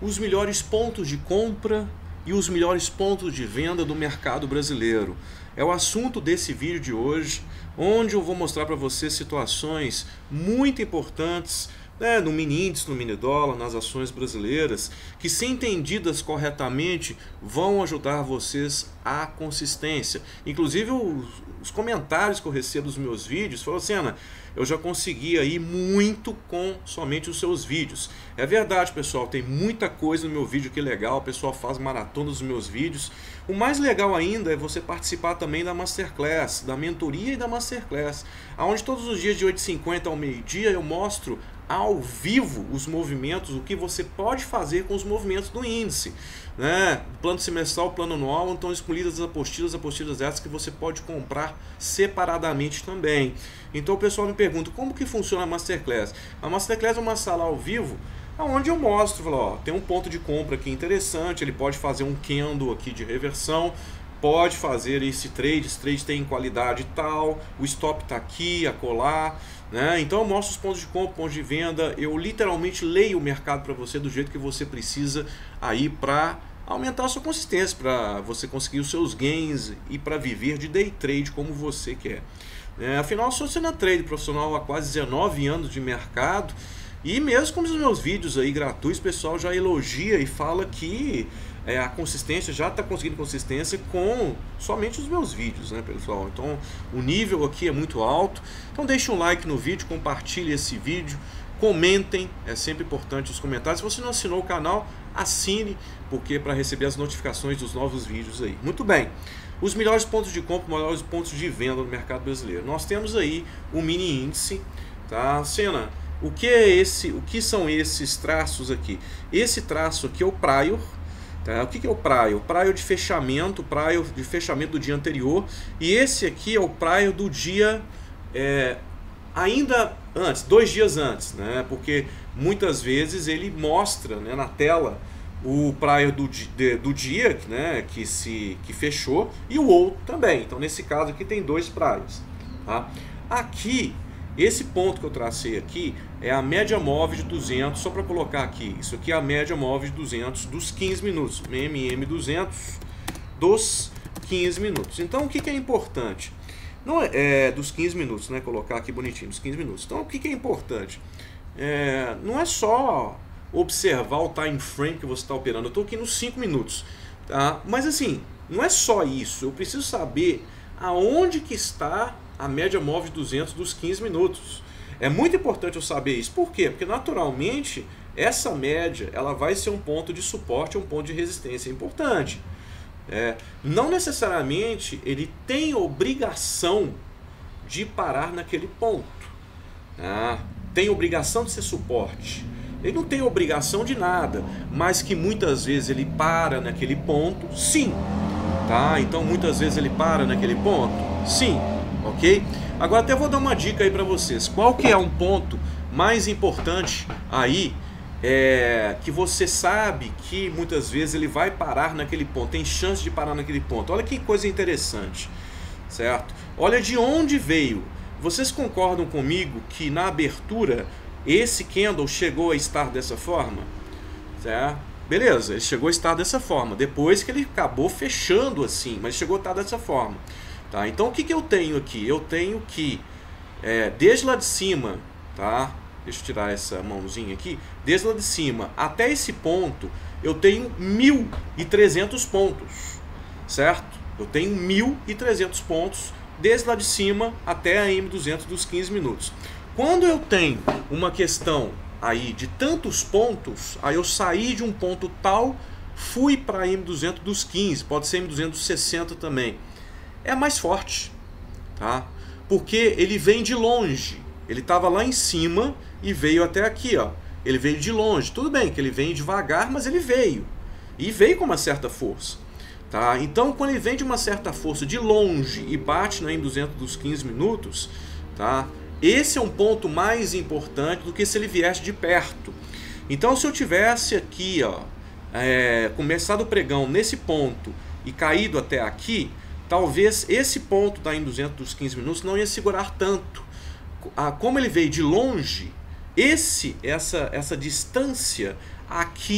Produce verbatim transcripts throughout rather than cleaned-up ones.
os melhores pontos de compra e os melhores pontos de venda do mercado brasileiro. É o assunto desse vídeo de hoje, onde eu vou mostrar para você situações muito importantes, né, no mini índice, no mini dólar, nas ações brasileiras, que, se entendidas corretamente, vão ajudar vocês à consistência. Inclusive os, os comentários que eu recebo dos meus vídeos falam assim: Ana, eu já consegui aí muito com somente os seus vídeos. É verdade, pessoal, tem muita coisa no meu vídeo que é legal, o pessoal faz maratona dos meus vídeos. O mais legal ainda é você participar também da Masterclass, da mentoria e da Masterclass, onde todos os dias de oito e cinquenta ao meio-dia eu mostro ao vivo os movimentos, o que você pode fazer com os movimentos do índice, né? Plano semestral, plano anual, então escolhidas as apostilas, apostilas essas que você pode comprar separadamente também. Então o pessoal me pergunta, como que funciona a Masterclass? A Masterclass é uma sala ao vivo, onde eu mostro, falo, ó, tem um ponto de compra aqui interessante, ele pode fazer um candle aqui de reversão, pode fazer esse trade, esse trade tem qualidade tal, o stop está aqui, acolá, né? Então eu mostro os pontos de compra, pontos de venda, eu literalmente leio o mercado para você do jeito que você precisa aí para aumentar a sua consistência, para você conseguir os seus gains e para viver de day trade como você quer. É, afinal, eu sou sendo trade profissional há quase dezenove anos de mercado, e mesmo com os meus vídeos aí gratuitos, o pessoal já elogia e fala que é, a consistência, já está conseguindo consistência com somente os meus vídeos, né, pessoal? Então o nível aqui é muito alto. Então deixe um like no vídeo, compartilhe esse vídeo, comentem, é sempre importante os comentários. Se você não assinou o canal, assine, porque para receber as notificações dos novos vídeos aí. Muito bem. Os melhores pontos de compra, os melhores pontos de venda no mercado brasileiro. Nós temos aí o mini índice, tá? Cena, o que é esse? O que são esses traços aqui? Esse traço aqui é o prior. Tá? O que é o prior? O prior de fechamento, o prior de fechamento do dia anterior, e esse aqui é o prior do dia é, ainda antes, dois dias antes, né? Porque muitas vezes ele mostra, né, na tela o prior do, de, do dia, né, que, se, que fechou, e o outro também. Então nesse caso aqui tem dois priors. Tá? Aqui, esse ponto que eu tracei aqui é a média móvel de duzentos, só para colocar aqui, isso aqui é a média móvel de duzentos dos quinze minutos, M M duzentos dos quinze minutos. Então o que, que é importante? Não é, é dos quinze minutos, né? Colocar aqui bonitinho, dos quinze minutos. Então o que, que é importante? É, não é só observar o time frame que você está operando. Eu estou aqui nos cinco minutos, tá? Mas assim, não é só isso. Eu preciso saber aonde que está a média móvel de duzentos dos quinze minutos. É muito importante eu saber isso. Por quê? Porque naturalmente essa média ela vai ser um ponto de suporte, um ponto de resistência importante. É, não necessariamente ele tem obrigação de parar naquele ponto. Ah, tem obrigação de ser suporte. Ele não tem obrigação de nada, mas que muitas vezes ele para naquele ponto, sim. Tá? Então muitas vezes ele para naquele ponto, sim. Ok? Agora até vou dar uma dica aí para vocês. Qual que é um ponto mais importante aí, é, que você sabe que muitas vezes ele vai parar naquele ponto, tem chance de parar naquele ponto? Olha que coisa interessante, certo? Olha de onde veio. Vocês concordam comigo que na abertura esse candle chegou a estar dessa forma? Certo? Beleza, ele chegou a estar dessa forma, depois que ele acabou fechando assim, mas chegou a estar dessa forma. Tá? Então o que, que eu tenho aqui? Eu tenho que, é, desde lá de cima, tá? Deixa eu tirar essa mãozinha aqui, desde lá de cima até esse ponto, eu tenho mil e trezentos pontos, certo? Eu tenho mil e trezentos pontos, desde lá de cima até a M duzentos dos quinze minutos. Quando eu tenho uma questão aí de tantos pontos, aí eu saí de um ponto tal, fui para a M duzentos dos quinze, pode ser M duzentos dos sessenta também. É mais forte, tá? Porque ele vem de longe. Ele estava lá em cima e veio até aqui, ó. Ele veio de longe. Tudo bem que ele vem devagar, mas ele veio. E veio com uma certa força, tá? Então, quando ele vem de uma certa força de longe e bate na M duzentos dos quinze minutos, tá? Esse é um ponto mais importante do que se ele viesse de perto. Então, se eu tivesse aqui, ó, é, começado o pregão nesse ponto e caído até aqui, talvez esse ponto da M duzentos dos quinze minutos não ia segurar tanto. Como ele veio de longe, esse, essa, essa distância aqui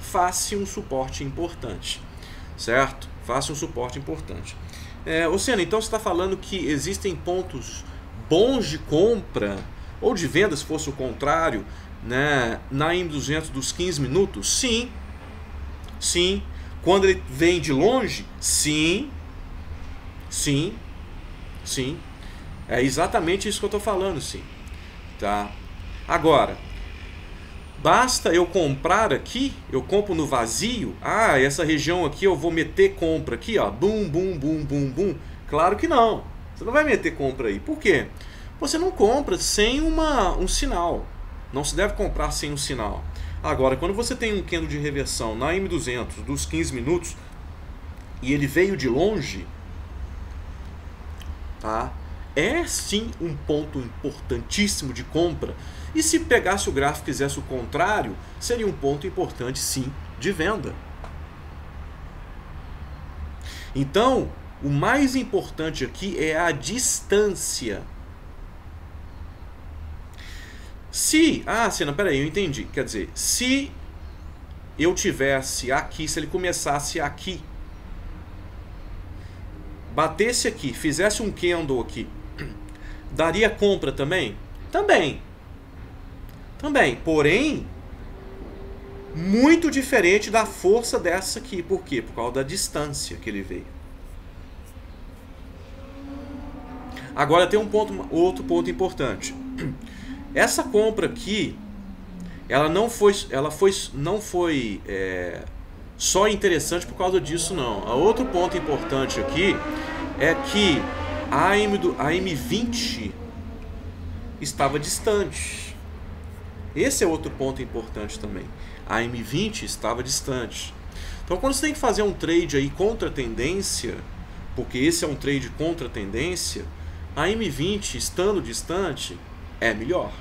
faça um suporte importante, certo? Faça um suporte importante. É, Oceano, então você está falando que existem pontos bons de compra ou de venda, se fosse o contrário, né, na A M duzentos dos quinze minutos? Sim, sim. Quando ele vem de longe? Sim, sim, sim. É exatamente isso que eu estou falando, sim. Tá? Agora, basta eu comprar aqui, eu compro no vazio, ah, essa região aqui eu vou meter compra aqui, ó, bum, bum, bum, bum, bum. Claro que não, você não vai meter compra aí. Por quê? Você não compra sem uma, um sinal, não se deve comprar sem um sinal. Agora, quando você tem um candle de reversão na A M duzentos dos quinze minutos e ele veio de longe, tá? É sim um ponto importantíssimo de compra. E se pegasse o gráfico e fizesse o contrário, seria um ponto importante sim de venda. Então, o mais importante aqui é a distância. Se, ah, Senna, peraí, eu entendi. Quer dizer, se eu tivesse aqui, se ele começasse aqui, batesse aqui, fizesse um candle aqui, daria compra também? Também. Também. Porém, muito diferente da força dessa aqui. Por quê? Por causa da distância que ele veio. Agora tem um ponto, outro ponto importante. Essa compra aqui, ela não foi, ela foi, não foi é, só interessante por causa disso, não. A outro ponto importante aqui é que a A M, do, a M vinte estava distante. Esse é outro ponto importante também. A M vinte estava distante. Então, quando você tem que fazer um trade aí contra a tendência, porque esse é um trade contra a tendência, a M vinte estando distante é melhor,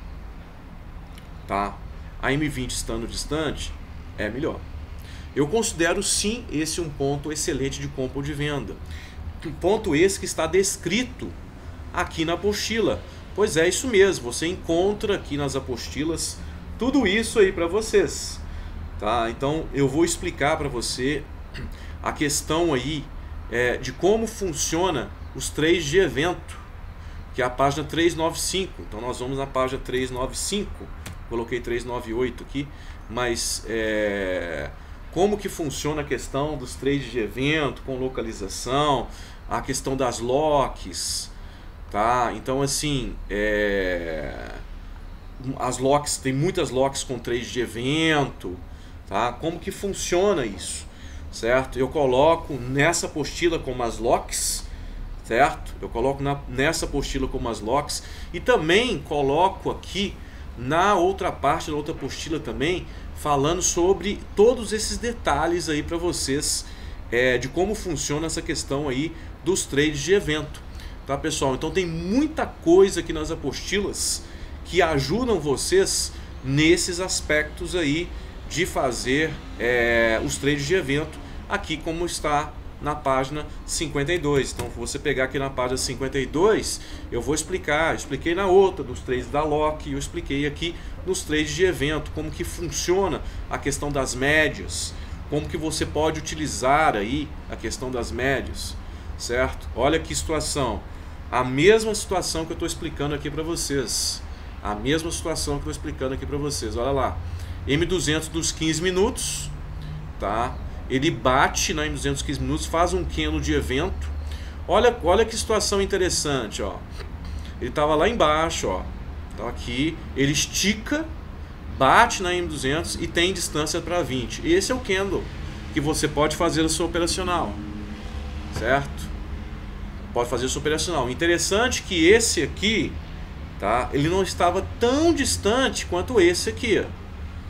tá? A M vinte estando distante é melhor. Eu considero sim esse um ponto excelente de compra ou de venda. Um ponto esse que está descrito aqui na apostila. Pois é, isso mesmo, você encontra aqui nas apostilas tudo isso aí para vocês, tá? Então eu vou explicar para você a questão aí é, de como funciona os trades de evento, que é a página trezentos e noventa e cinco. Então nós vamos na página trezentos e noventa e cinco, coloquei trezentos e noventa e oito aqui, mas é, como que funciona a questão dos trades de evento com localização, a questão das locks, tá? Então assim, é, as locks, tem muitas locks com trade de evento, tá? Como que funciona isso, certo? Eu coloco nessa apostila como as locks, certo? Eu coloco na, nessa apostila como as locks e também coloco aqui na outra parte, na outra apostila também, falando sobre todos esses detalhes aí para vocês, é, de como funciona essa questão aí dos trades de evento, tá, pessoal? Então tem muita coisa aqui nas apostilas que ajudam vocês nesses aspectos aí de fazer é, os trades de evento, aqui como está na página cinquenta e dois. Então, se você pegar aqui na página cinquenta e dois, eu vou explicar, eu expliquei na outra dos trades da Lock, eu expliquei aqui nos trades de evento, como que funciona a questão das médias, como que você pode utilizar aí a questão das médias, certo? Olha que situação, a mesma situação que eu estou explicando aqui para vocês, a mesma situação que eu estou explicando aqui para vocês, olha lá, M duzentos dos quinze minutos, tá? Ele bate na M duzentos dos quinze minutos, faz um candle de evento. Olha, olha que situação interessante, ó. Ele estava lá embaixo, ó. Tá aqui, ele estica, bate na M duzentos e tem distância para vinte. Esse é o candle que você pode fazer o seu operacional, certo? Pode fazer o seu operacional. Interessante que esse aqui, tá? Ele não estava tão distante quanto esse aqui, ó.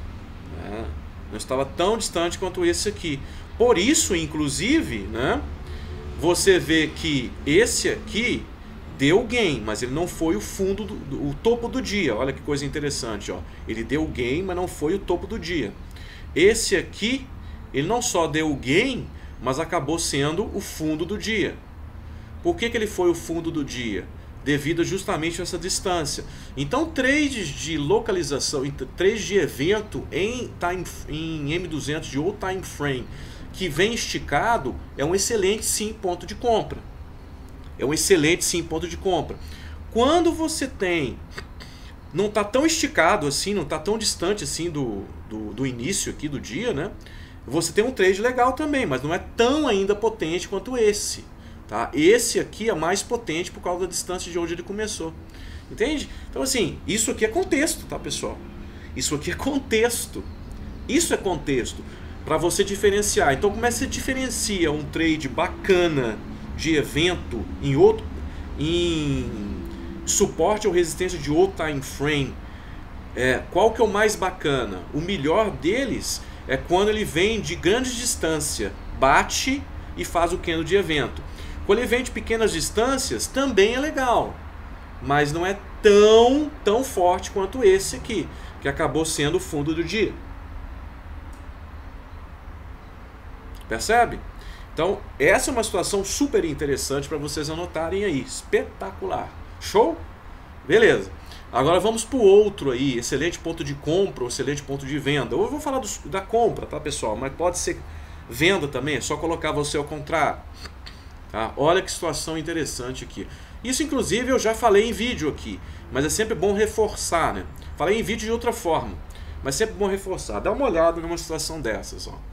Não estava tão distante quanto esse aqui. Por isso, inclusive, né, você vê que esse aqui deu gain, mas ele não foi o fundo, do, do, o topo do dia. Olha que coisa interessante, ó. Ele deu gain, mas não foi o topo do dia. Esse aqui, ele não só deu gain, mas acabou sendo o fundo do dia. Por que que ele foi o fundo do dia? devido justamente a essa distância. Então, trades de localização, trades de evento em, time, em M duzentos de old time frame que vem esticado é um excelente sim ponto de compra. É um excelente sim ponto de compra. Quando você tem, não está tão esticado assim, não está tão distante assim do, do, do início aqui do dia, né? Você tem um trade legal também, mas não é tão ainda potente quanto esse. Tá? Esse aqui é mais potente por causa da distância de onde ele começou. Entende? Então assim, isso aqui é contexto, tá, pessoal? Isso aqui é contexto. Isso é contexto. Para você diferenciar. Então como é que você diferencia um trade bacana de evento em outro, em suporte ou resistência de outro time frame? É, qual que é o mais bacana? O melhor deles é quando ele vem de grande distância, bate e faz o candle de evento. Quando ele vem de pequenas distâncias, também é legal, mas não é tão, tão forte quanto esse aqui, que acabou sendo o fundo do dia. Percebe? Então, essa é uma situação super interessante para vocês anotarem aí. Espetacular. Show? Beleza. Agora vamos para o outro aí. Excelente ponto de compra, excelente ponto de venda. Eu vou falar do, da compra, tá, pessoal? Mas pode ser venda também. É só colocar você ao contrário. Tá? Olha que situação interessante aqui. Isso, inclusive, eu já falei em vídeo aqui. Mas é sempre bom reforçar, né? Falei em vídeo de outra forma. Mas sempre bom reforçar. Dá uma olhada numa situação dessas, ó.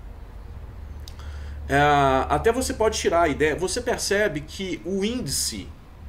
É, até você pode tirar a ideia, você percebe que o índice,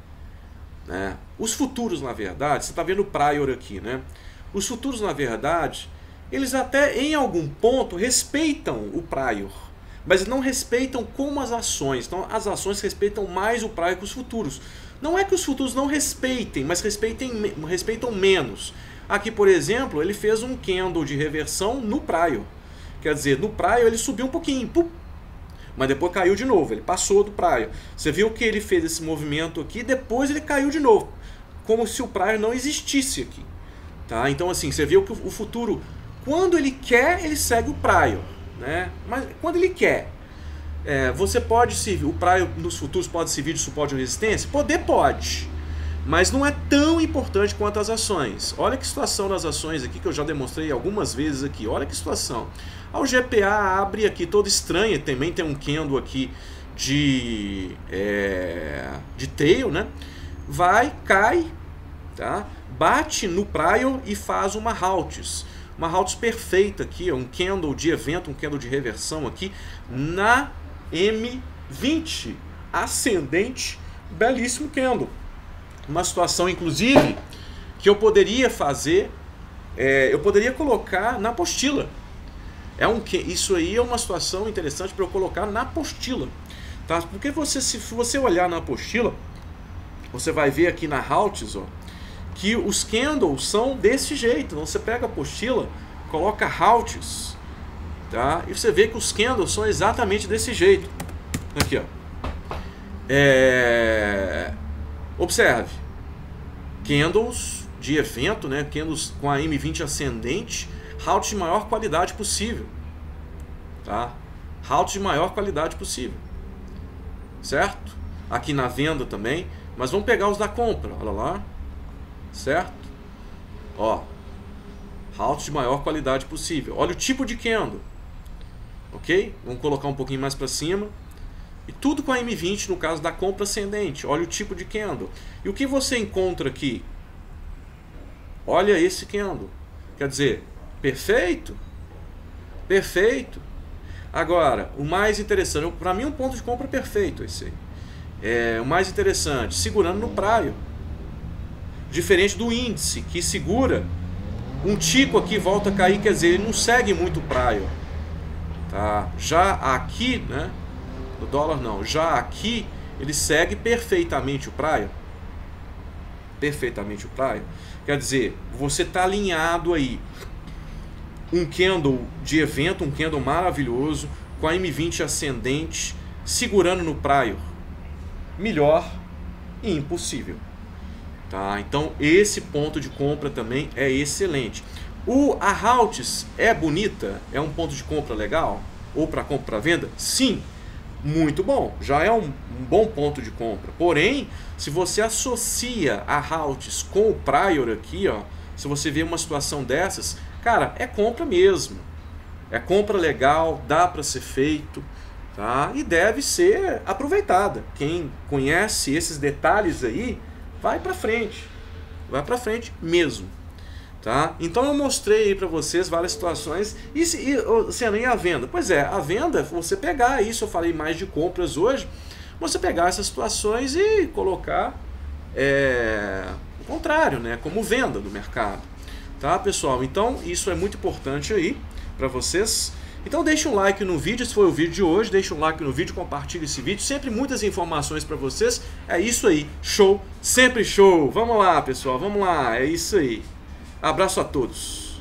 né, os futuros na verdade, você está vendo o prior aqui, né? Os futuros na verdade, eles até em algum ponto respeitam o prior, mas não respeitam como as ações. Então as ações respeitam mais o prior que os futuros. Não é que os futuros não respeitem, mas respeitem, respeitam menos. Aqui, por exemplo, ele fez um candle de reversão no prior. Quer dizer, no prior ele subiu um pouquinho, pum, mas depois caiu de novo, ele passou do prior. Você viu que ele fez esse movimento aqui, depois ele caiu de novo, como se o prior não existisse aqui. Tá? Então assim, você viu que o futuro, quando ele quer, ele segue o prior, né? Mas quando ele quer, é, você pode servir, o prior nos futuros pode servir de suporte ou resistência? Poder pode, mas não é tão importante quanto as ações. Olha que situação das ações aqui, que eu já demonstrei algumas vezes aqui. Olha que situação. O G P A abre aqui toda estranha, também tem um candle aqui de, é, de tail, né? Vai, cai, tá? Bate no prior e faz uma halts. Uma halts perfeita aqui, um candle de evento, um candle de reversão aqui na M vinte. Ascendente, belíssimo candle. Uma situação, inclusive, que eu poderia fazer, é, eu poderia colocar na apostila. É um, isso aí é uma situação interessante para eu colocar na apostila, tá? Porque você, se você olhar na apostila, você vai ver aqui na halts, ó, que os candles são desse jeito. Então você pega a apostila, coloca halts, tá? E você vê que os candles são exatamente desse jeito. Aqui, ó. É... Observe, candles de evento, né? Candles com a M vinte ascendente, halt de maior qualidade possível, tá? Halt de maior qualidade possível, certo? Aqui na venda também, mas vamos pegar os da compra, olha lá, certo? Ó, halt de maior qualidade possível. Olha o tipo de candle, ok? Vamos colocar um pouquinho mais para cima. E tudo com a M vinte no caso da compra ascendente. Olha o tipo de candle. E o que você encontra aqui? Olha esse candle. Quer dizer, perfeito? Perfeito. Agora, o mais interessante, para mim um ponto de compra perfeito esse aí. É, o mais interessante, segurando no prior. Diferente do índice, que segura, um tico aqui volta a cair, quer dizer, ele não segue muito o prior. Tá? Já aqui, né? O dólar não, já aqui ele segue perfeitamente o prior. Perfeitamente o prior. Quer dizer, você está alinhado aí. Um candle de evento, um candle maravilhoso, com a M vinte ascendente, segurando no prior. Melhor e impossível. Tá? Então esse ponto de compra também é excelente. O, a halts é bonita? É um ponto de compra legal? Ou para compra para venda? Sim. Muito bom, já é um, um bom ponto de compra. Porém, se você associa a Haltz com o Prior aqui, ó, se você vê uma situação dessas, cara, é compra mesmo. É compra legal, dá para ser feito, tá? E deve ser aproveitada. Quem conhece esses detalhes aí, vai para frente. Vai para frente mesmo. Tá? Então eu mostrei aí para vocês várias situações. E, se, e, Luciano, e a venda? Pois é, a venda, você pegar isso, eu falei mais de compras hoje, você pegar essas situações e colocar é, o contrário, né? Como venda do mercado. Tá, pessoal? Então isso é muito importante aí para vocês. Então deixa um like no vídeo, se foi o vídeo de hoje, deixa um like no vídeo, compartilha esse vídeo, sempre muitas informações para vocês. É isso aí, show, sempre show. Vamos lá, pessoal, vamos lá, é isso aí. Abraço a todos.